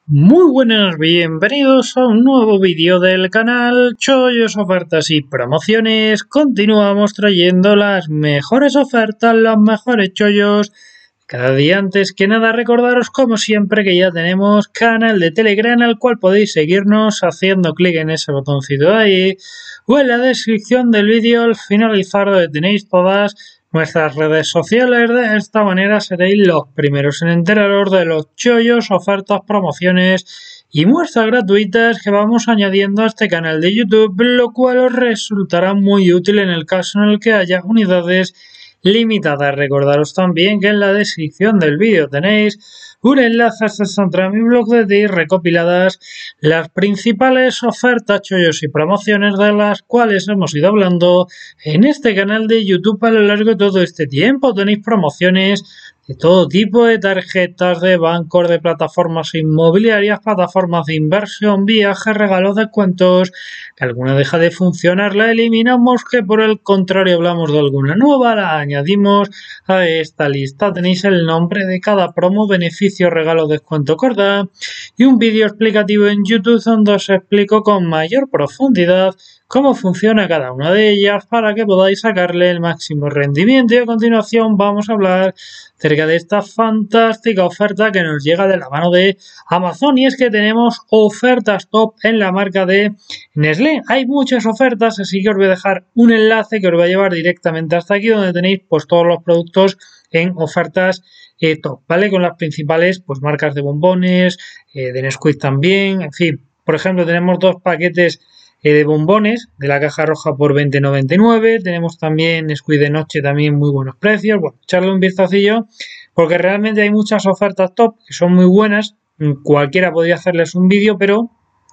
Muy buenas, bienvenidos a un nuevo vídeo del canal Chollos, Ofertas y Promociones. Continuamos trayendo las mejores ofertas, los mejores chollos. Cada día antes que nada recordaros como siempre que ya tenemos canal de Telegram al cual podéis seguirnos haciendo clic en ese botoncito de ahí o en la descripción del vídeo al finalizar donde tenéis todas nuestras redes sociales. De esta manera seréis los primeros en enteraros de los chollos, ofertas, promociones y muestras gratuitas que vamos añadiendo a este canal de YouTube, lo cual os resultará muy útil en el caso en el que haya unidades limitadas. Recordaros también que en la descripción del vídeo tenéis un enlace a mi blog de ti recopiladas las principales ofertas, chollos y promociones de las cuales hemos ido hablando en este canal de YouTube a lo largo de todo este tiempo. Tenéis promociones de todo tipo de tarjetas de bancos, de plataformas inmobiliarias, plataformas de inversión, viajes, regalos, descuentos. Que alguna deja de funcionar, la eliminamos, que por el contrario hablamos de alguna nueva, la añadimos a esta lista. Tenéis el nombre de cada promo, beneficio, regalo, descuento, corda y un vídeo explicativo en YouTube donde os explico con mayor profundidad cómo funciona cada una de ellas para que podáis sacarle el máximo rendimiento. Y a continuación vamos a hablar acerca de esta fantástica oferta que nos llega de la mano de Amazon, y es que tenemos ofertas top en la marca de Nestlé. Hay muchas ofertas, así que os voy a dejar un enlace que os va a llevar directamente hasta aquí, donde tenéis pues todos los productos en ofertas top, ¿vale? Con las principales pues marcas de bombones, de Nesquik también, en fin. Por ejemplo, tenemos dos paquetes de bombones de la caja roja por 20,99. Tenemos también Nesquik de noche, también muy buenos precios. Bueno, echarle un vistacillo porque realmente hay muchas ofertas top que son muy buenas. Cualquiera podría hacerles un vídeo, pero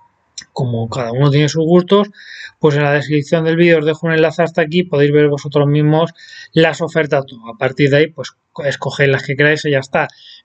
como cada uno tiene sus gustos, pues en la descripción del vídeo os dejo un enlace hasta aquí, podéis ver vosotros mismos las ofertas top. A partir de ahí, pues escoged las que queráis y ya está.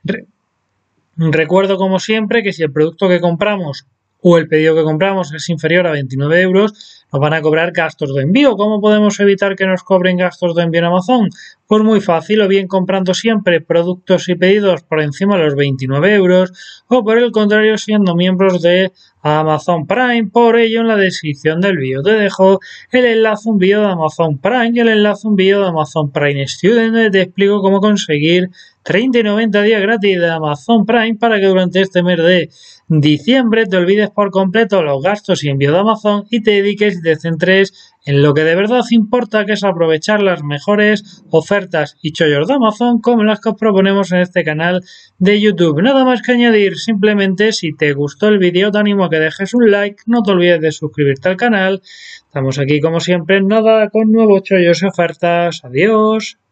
Recuerdo como siempre que si el producto que compramos o el pedido que compramos es inferior a 29 euros, nos van a cobrar gastos de envío. ¿Cómo podemos evitar que nos cobren gastos de envío en Amazon? Pues muy fácil, o bien comprando siempre productos y pedidos por encima de los 29 euros, o por el contrario siendo miembros de Amazon Prime. Por ello, en la descripción del vídeo te dejo el enlace a un vídeo de Amazon Prime y el enlace a un vídeo de Amazon Prime Student, donde te explico cómo conseguir 30 y 90 días gratis de Amazon Prime para que durante este mes de diciembre te olvides por completo los gastos y envío de Amazon y te dediques y te centres en lo que de verdad importa, que es aprovechar las mejores ofertas y chollos de Amazon como las que os proponemos en este canal de YouTube. Nada más que añadir, simplemente si te gustó el vídeo te animo a que dejes un like, no te olvides de suscribirte al canal. Estamos aquí como siempre en nada con nuevos chollos y ofertas. Adiós.